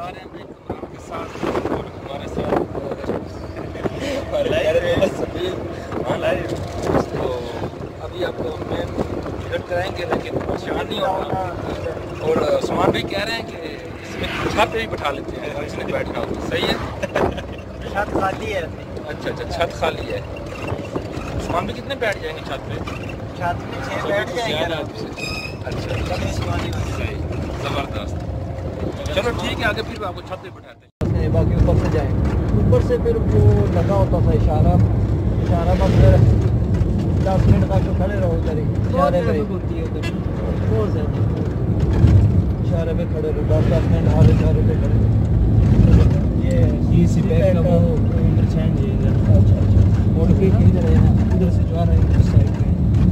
आ रहे हैं भाई कमरान के साथ और हमारे साथ तो अभी आपको मैं टिकट कराएंगे लेकिन परेशान नहीं होगा। और उस्मान भाई कह रहे हैं कि इसमें छत पे भी बैठा लेते हैं, इसने बैठा हो सही है। छत खाली है। अच्छा अच्छा छत खाली है। उस्मान भाई कितने बैठ जाएंगे छत पे? छत पे 6 बैठ जाएंगे। अच्छा सही ज़बरदस्त। चलो ठीक है आगे फिर आपको छत पे बैठाते हैं। बाकी ऊपर से जाएंगे, ऊपर से फिर वो लगा होता था इशारा बस 10 मिनट तक खड़े रहो उधर ही इशारे पे होती है उधर बहुत ज़्यादा इशारे पे खड़े रहो 10 मिनट हर इशारे पे खड़े रहो। ये सी बैक का वो इंटरचेंज है इधर। अच्छा मोड़ के इधर है ना, उधर से जो आ रहा है उस साइड पे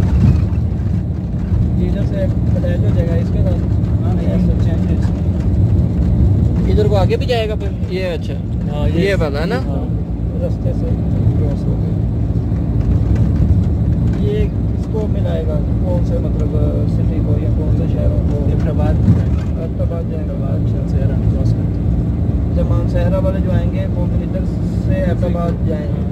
इधर से अटैच हो जाएगा इसके साथ। हाँ इंटरचेंज है इधर को आगे भी जाएगा फिर ये। अच्छा हाँ ये वाला है ना। रास्ते से क्रॉस हो गया ये इसको मिलाएगा कौन से मतलब सिटी को या कौन से शहरों को। हैदराबाद जाएगा अच्छा सहरा क्रॉस करके जमान सहरा वाले जो आएंगे वो इधर से हैदराबाद जाएंगे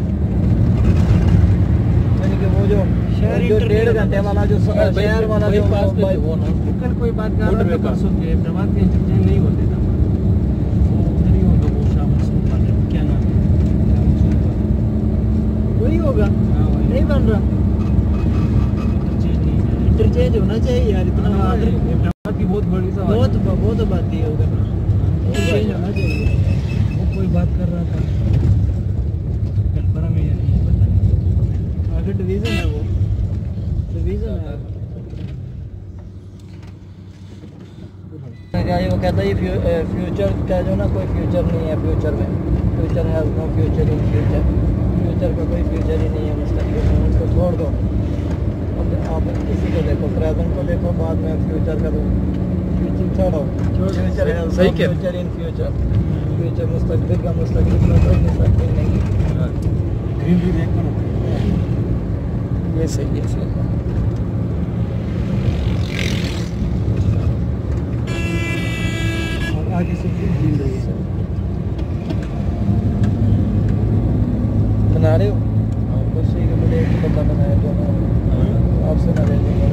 यानी कि वो जो शहर जो 1.5 घंटे वाला जो शहर वाला जो पास पे वो ना कल कोई बात कर रहा था परसों के हैदराबाद के इंटरचेंज नहीं होते था क्या नाम वही होगा। नहीं बन रहा इंटरचेंज होना चाहिए यार इतना हैदराबाद की बहुत बड़ी बहुत आबादी है उधर इंटरचेंज होना चाहिए। वो कोई बात कर रहा था कलपरा में या नहीं पता नहीं आगे डिवीज़न है वो डिवीज़न है। वो कहता है ये फ्यूचर का जो ना कोई फ्यूचर नहीं है फ्यूचर में फ्यूचर है no future in future future का कोई फ्यूचर ही नहीं है मुस्तकबिल में उसको छोड़ दो। आप इसी को देखो प्रेजेंट को देखो बाद में फ्यूचर का तो फ्यूचर छोड़ो फ्यूचर है सही फ्यूचर इन फ्यूचर फ्यूचर मुस्तकबिल का मुस्तकबिल में कोई मुस्तकबिल नहीं ग्रीन भी देखो ना ये सही है सही। आगे से मिल रही है सर बना रहे हो बस ठीक है मुझे एक बंदा बनाया जो आपसे ना ले लेंगे।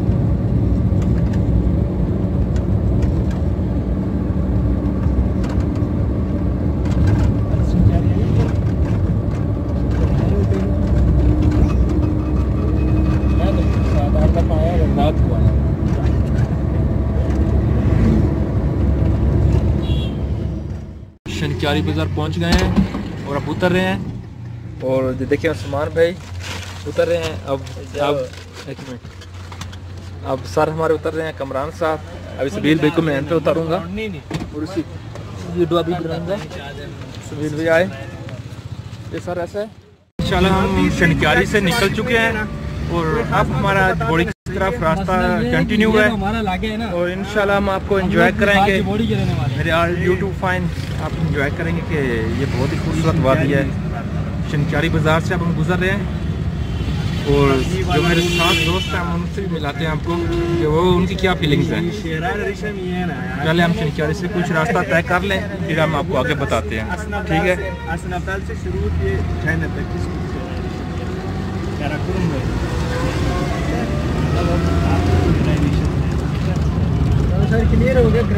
शनक्यारी बाज़ार पहुंच गए हैं और अब उतर रहे हैं और देखिए उस्मान भाई उतर रहे हैं। अब एक मिनट अब सर हमारे उतर रहे हैं कमरान साहब। अभी सबील भाई को मैं एंटर उतारूंगा और उसी वीडियो अभी बनाऊंगा। सबील भाई आए ये सर ऐसा है। इंशाल्लाह हम शनक्यारी से निकल चुके हैं और अब हमारा घोड़ी की तरफ रास्ता कंटिन्यू है और इंशाल्लाह हम आपको एंजॉय कराएंगे। मेरे आल यूट्यूब फाइन आप एंजॉय करेंगे कि ये बहुत ही खूबसूरत वादी है। शनक्यारी बाज़ार से अब हम गुजर रहे हैं और जो मेरे साथ दोस्त हैं हम उनसे भी मिलाते हैं आपको कि वो उनकी क्या फीलिंग्स हैं। पहले हम शनक्यारी से कुछ रास्ता तय कर लें फिर हम आपको आगे बताते हैं ठीक है। क्लियर हो गया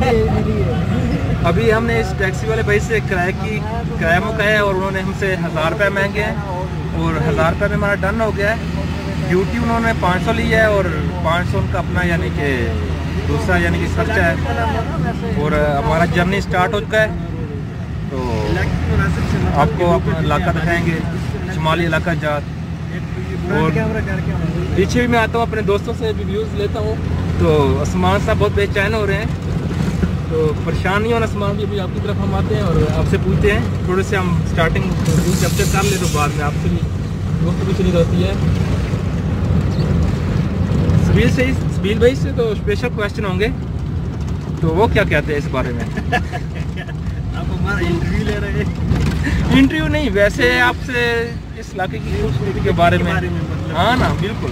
अभी हमने इस टैक्सी वाले भाई से किराया मुकाया और उन्होंने हमसे 1000 रुपये मांगे हैं और 1000 रुपये में हमारा डन हो गया है। ड्यूटी उन्होंने 500 लिया है और 500 उनका अपना यानी कि दूसरा यानी कि खर्चा है और हमारा जर्नी स्टार्ट हो चुका है। तो आपको अपना इलाका दिखाएंगे शुमाली इलाका जात और पीछे भी मैं आता हूँ अपने दोस्तों से भी व्यूज़ लेता हूँ। तो आसमान साहब बहुत बेचैन हो रहे हैं तो परेशान नहीं होना आसमान भी अभी आपकी तरफ हम आते हैं और आपसे पूछते हैं थोड़े से हम स्टार्टिंग जब तक कर ले तो बाद में आपसे भी दोस्त भी चली रहती है। सबील भाई से तो स्पेशल क्वेश्चन होंगे तो वो क्या कहते हैं इस बारे में? आप हमारा इंटरव्यू ले रहे हैं? इंटरव्यू नहीं वैसे आपसे इस इलाके की खूबसूरती के बारे में हाँ ना बिल्कुल।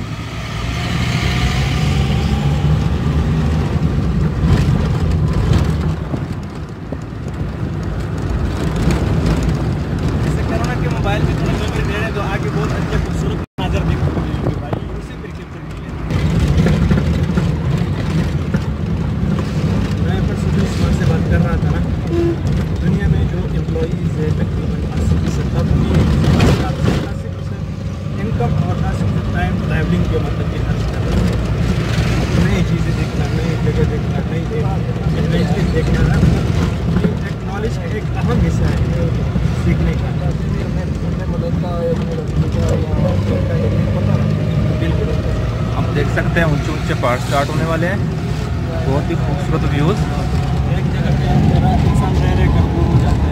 देखना है, एक नॉलेज का एक अहम हिस्सा है सीखने का। बिल्कुल, हम देख सकते हैं ऊंचे ऊंचे पहाड़ स्टार्ट होने वाले हैं, बहुत ही खूबसूरत व्यूज़। एक जगह पे इंसान रह रहे कर बोर हो जाता है।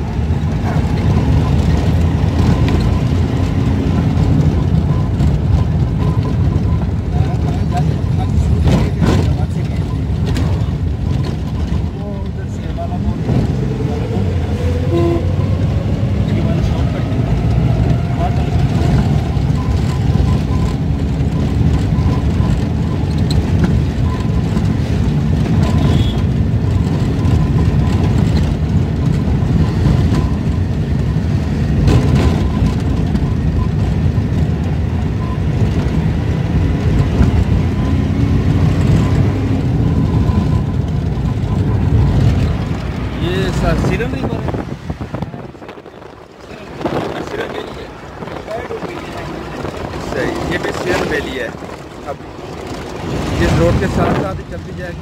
ये भी सिरन वैली है। अब जिस रोड के साथ साथ ही चलती जाएगी।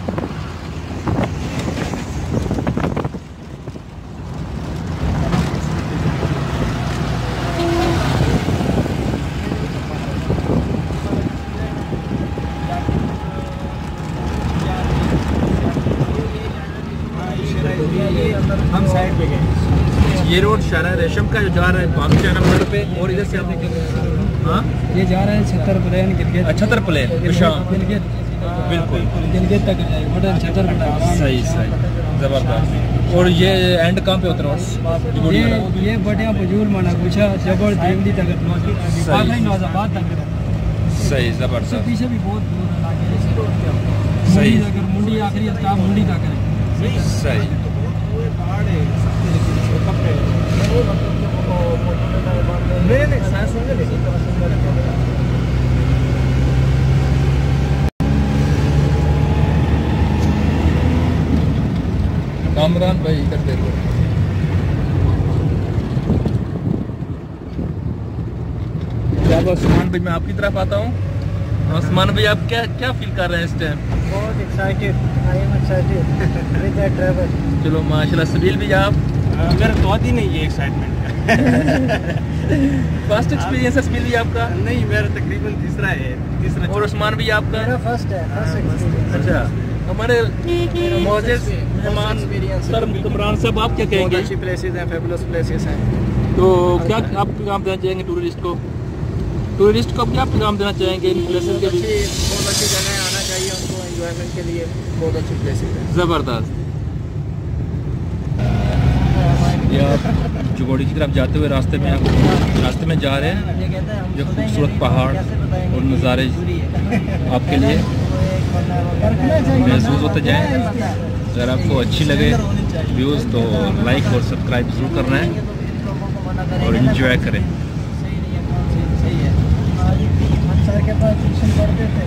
हम साइड पे गए। ये रोड शारा रेशम का जो जा रहा है पाकिस्तान नंबर पे, और इधर से हम हाँ ये जा रहा है छतर प्लेन गिलगित। छतर प्लेन गिलगित बिल्कुल गिलगित तक जाएगा छतर प्लेन। सही सही ज़बरदस्त। और ये एंड कहाँ पे उतरा? ये बढ़िया बजूर माना पूछा जबर दिल्ली तक आखिरी नौजाबाद तक सही ज़बरदस्त। पीछे भी बहुत दूर सही अगर मुंडी आखिरी स्टाफ मुंडी तक है। सही। कामरान भाई इधर देखो। जब उस्मान भाई मैं आपकी तरफ आता हूँ, उस्मान भाई आप क्या क्या फील कर रहे हैं इस टाइम? बहुत excited, I am excited with that travel. चलो माशाल्लाह। सबील भी आप? मेरा तो आती नहीं है एक्साइटमेंट। फर्स्ट एक्सपीरियंस है सबील भी आपका? नहीं, मेरा तकरीबन तीसरा है। और उस्मान भी आपका? मेरा फर्स्ट है, फर्स्ट एक्सपीरियंस। अच्छा, हमारे मौजूद मेहमान सर कमरान साहब, आप क्या कहेंगे? अच्छी प्लेसेस हैं, फेबुलस प्लेसेस हैं। तो क्या आप पैगाम देना चाहेंगे टूरिस्ट को? टूरिस्ट को क्या पैगाम देना चाहेंगे इन प्लेसेस के? बहुत अच्छी जगह आना चाहिए उनको एंजॉयमेंट के लिए। बहुत अच्छी प्लेसेस हैं, ज़बरदस्त। ये आप जुगोड़ी की तरफ जाते हुए रास्ते में जा रहे हैं। जो खूबसूरत पहाड़ और नज़ारे आपके लिए महसूस होते जाएँ। अगर आपको अच्छी लगे व्यूज़ तो लाइक और सब्सक्राइब ज़रूर करना है और इन्जॉय करें। सर के पास ट्यूशन पढ़ते थे।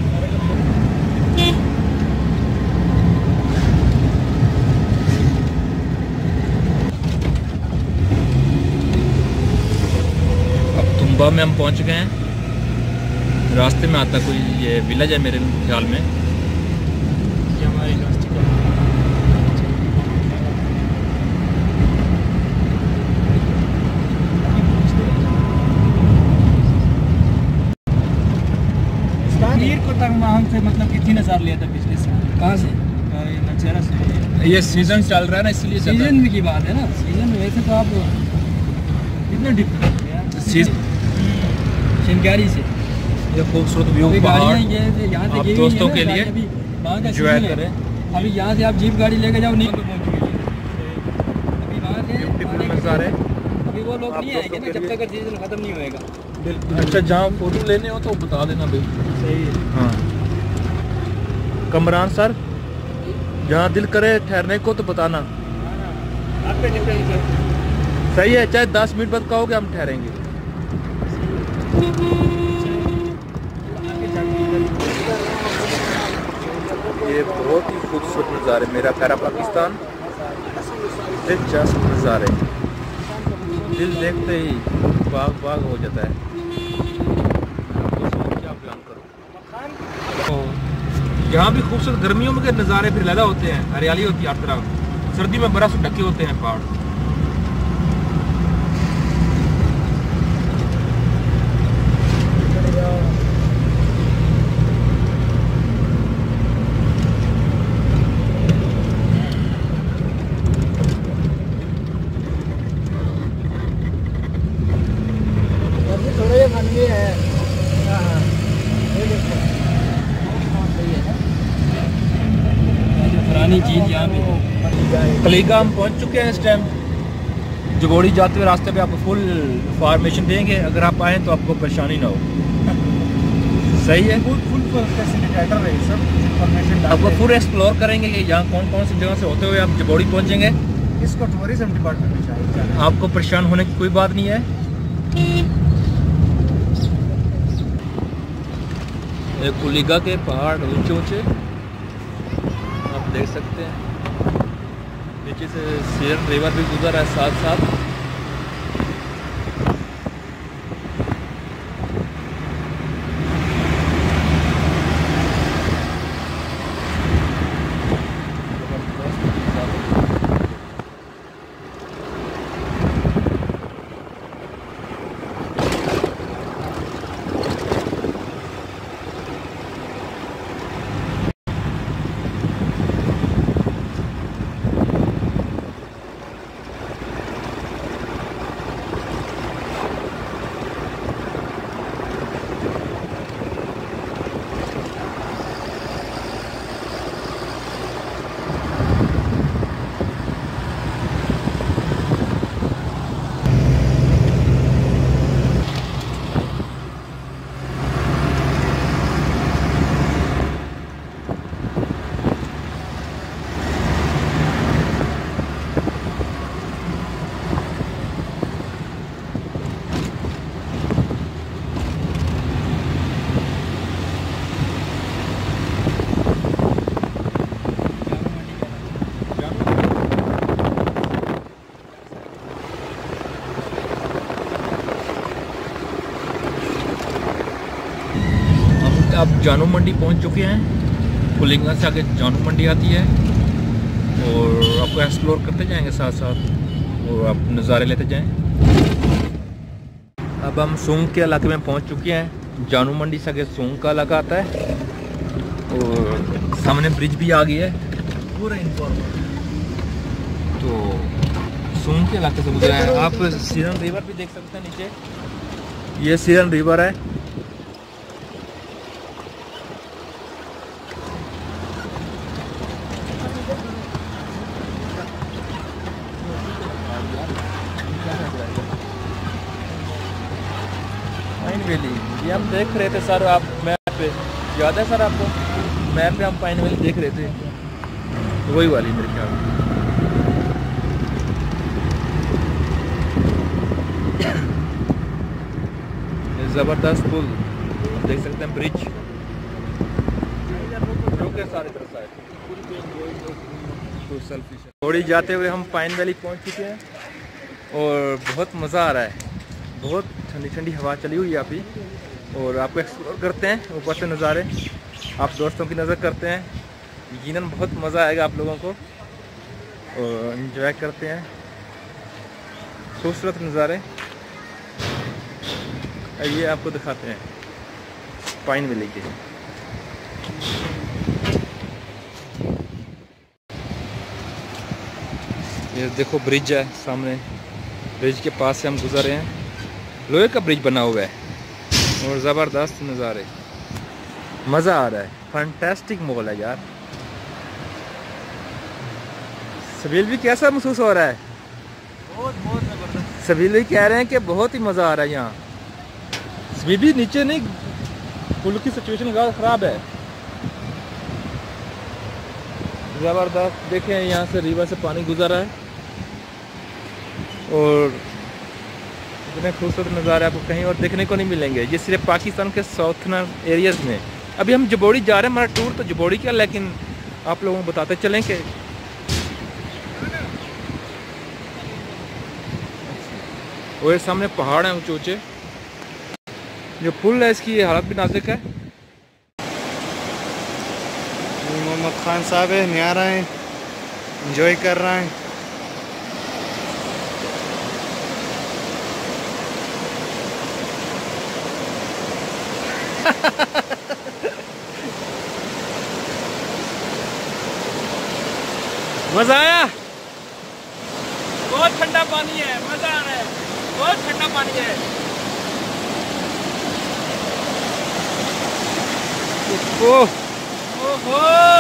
अब तुम्बा में हम पहुंच गए हैं। रास्ते में आता कोई ये विलेज है मेरे ख्याल में। ये हमारी यूनिवर्सिटी का मीर को तक हमसे मतलब कितनी नज़ार लिया था पिछले साल। कहाँ से? नचेरा से। ये सीज़न चल रहा है ना, इसलिए सीजन की बात है ना। सीजन में वैसे तो आप कितने डिफरेंट शिनकारी से ये खूबसूरत व्यू गाड़ियाँ ये यहाँ से आप दोस्तों के लिए एंजॉय करें। अभी यहाँ से आप जीप गाड़ी लेके जाओ, नहीं तो पहुँच गई। अभी वहाँ से नज़ारे अभी वो लोग नहीं आएंगे ना जब तक सीजन खत्म नहीं होएगा। बिल्कुल। अच्छा, जहाँ फोटो लेने हो तो बता देना भाई। सही है। हाँ कमरान सर, जहाँ दिल करे ठहरने को तो बताना। आप पे डिपेंड करता है। सही है, चाहे 10 मिनट बाद कहोगे हम ठहरेंगे। ये बहुत ही खूबसूरत नज़ारे, मेरा प्यारा पाकिस्तान। दिलचस्प नज़ारे, दिल देखते ही बाग बाग हो जाता है। क्या बयान करूं। यहाँ भी खूबसूरत गर्मियों में के नज़ारे फिर लैला होते हैं, हरियाली होती है हर तरफ। सर्दी में बर्फ से ढके होते हैं पहाड़। चीज यहाँ पे कलीगा हम पहुँच चुके हैं इस टाइम। जगोड़ी जाते हुए रास्ते पे आपको फुल इंफॉर्मेशन देंगे, अगर आप आएँ तो आपको परेशानी ना हो। सही है, फुल फैसिलिटेटर है सब, इंफॉर्मेशन आपको पूरा एक्सप्लोर करेंगे कि यहाँ कौन कौन सी जगह से होते हुए आप जगोड़ी पहुँचेंगे। इसको टूरिज्म डिपार्टमेंट में चाहिए, आपको परेशान होने की कोई बात नहीं है। कुलीगा के पहाड़ ऊंचे ऊंचे आप देख सकते हैं, नीचे से सीरन रिवर भी गुजर है साथ साथ। अब जानू मंडी पहुंच चुके हैं। पुलिंगा से आगे जानू मंडी आती है और आपको एक्सप्लोर करते जाएंगे साथ साथ और आप नज़ारे लेते जाएं। अब हम सूंग के इलाके में पहुंच चुके हैं। जानू मंडी से आगे सूंग का इलाका आता है और सामने ब्रिज भी आ गई है पूरा इन्फॉर्मल। तो सूंग के इलाके से गुजरा है। आप सीरन रिवर भी देख सकते हैं नीचे, ये सीरन रिवर है। पाइन वैली ये हम देख रहे थे सर, आप मैप पे याद है सर आपको? मैप पे हम पाइन वैली देख रहे थे, वही वाली मेरे ख्याल में। ज़बरदस्त पुल देख सकते हैं, ब्रिज सारी तरफ से थोड़ी जाते हुए हम पाइन वैली पहुंच चुके हैं और बहुत मज़ा आ रहा है। बहुत ठंडी ठंडी हवा चली हुई है अभी और आपको एक्सप्लोर करते हैं ऊपर से नज़ारे, आप दोस्तों की नज़र करते हैं। यकीनन बहुत मज़ा आएगा आप लोगों को और एंजॉय करते हैं खूबसूरत नज़ारे। ये आपको दिखाते हैं पाइन वैली के। ये देखो ब्रिज है सामने, ब्रिज के पास से हम गुजर रहे हैं। लोहे का ब्रिज बना हुआ है और ज़बरदस्त नज़ारे, मज़ा आ रहा है। फैंटास्टिक मॉल है यार। सबील भी कैसा महसूस हो रहा है? बहुत ज़बरदस्त। सबील भी कह रहे हैं कि बहुत ही मज़ा आ रहा है यहाँ। सबील भी नीचे नहीं, पुल की सिचुएशन ख़राब है। ज़बरदस्त देखें, यहाँ से रिवर से पानी गुजर रहा है और इतने खूबसूरत नज़ारे आपको कहीं और देखने को नहीं मिलेंगे। ये सिर्फ पाकिस्तान के साउथर्न एरियाज़ में। अभी हम जबोड़ी जा रहे हैं, हमारा टूर तो जबोड़ी का, लेकिन आप लोगों को बताते चलें कि और सामने पहाड़ हैं ऊंचे ऊंचे। जो पुल है इसकी हालत भी नाजुक है। मोहम्मद खान साहब है, न्यारा है, इंजॉय कर रहा है। मजा आया? बहुत ठंडा पानी है, मजा आ रहा है, बहुत ठंडा पानी है। ओहो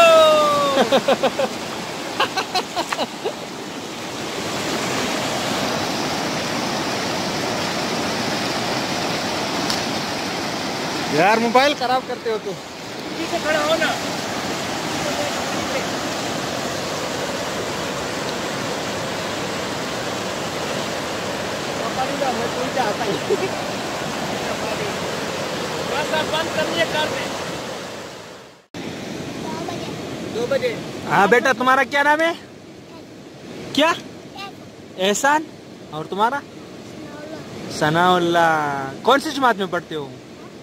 यार मोबाइल खराब करते हो तुम। पीछे खड़ा हो ना। बंद करिए, कर दे। 2 बजे। हाँ बेटा, तुम्हारा क्या नाम है? क्या? एहसान। और तुम्हारा? सनाउल्ला। कौन सी जमात में पढ़ते हो?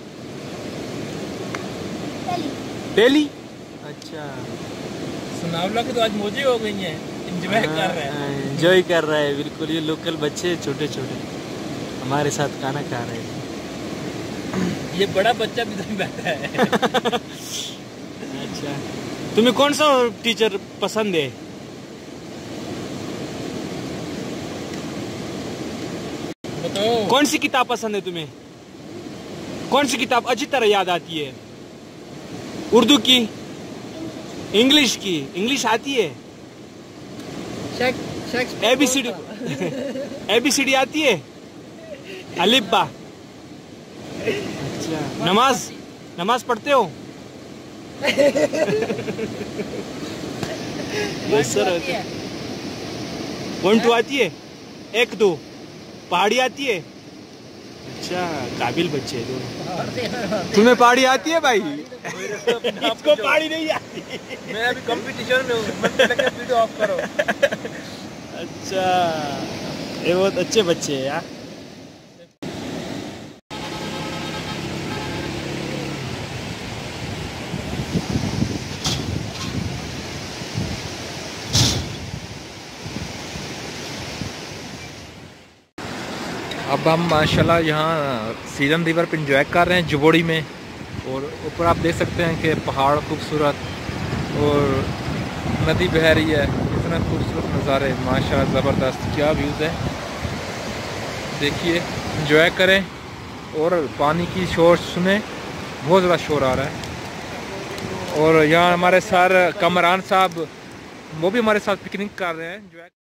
पहली। अच्छा। सनाउल्ला की तो आज मौजी हो गई है, एंजॉय कर रहे हैं। एंजॉय कर रहा है बिल्कुल। ये लोकल बच्चे छोटे छोटे हमारे साथ खाना खा रहे हैं। ये बड़ा बच्चा भी तो बैठा है। अच्छा, तुम्हें कौन सा टीचर पसंद है? बताओ। कौन सी किताब पसंद है तुम्हें? कौन सी किताब अच्छी तरह याद आती है? उर्दू की? इंग्लिश की? इंग्लिश आती है? ABCD ABCD आती है? अलिफ बा। अच्छा, नमाज पढ़ते हो? सर 1 2 आती है? 1 2 पहाड़ी आती है? अच्छा, काबिल बच्चे हैं दोनों। तुम्हें पहाड़ी आती है भाई? इसको पहाड़ी नहीं आती। मैं अभी कंपटीशन में हूँ। वीडियो ऑफ करो। अच्छा, ये बहुत अच्छे बच्चे हैं यार। अब हम माशाल्लाह यहाँ सीजन रिवर पे इंजॉय कर रहे हैं जुबोड़ी में। और ऊपर आप देख सकते हैं कि पहाड़ खूबसूरत और नदी बह रही है। इतना खूबसूरत नज़ारे, माशाल्लाह ज़बरदस्त, क्या व्यूज़ है। देखिए, इंजॉय करें और पानी की शोर सुने, बहुत ज़्यादा शोर आ रहा है। और यहाँ हमारे सर कमरान साहब, वो भी हमारे साथ पिकनिक कर रहे हैं।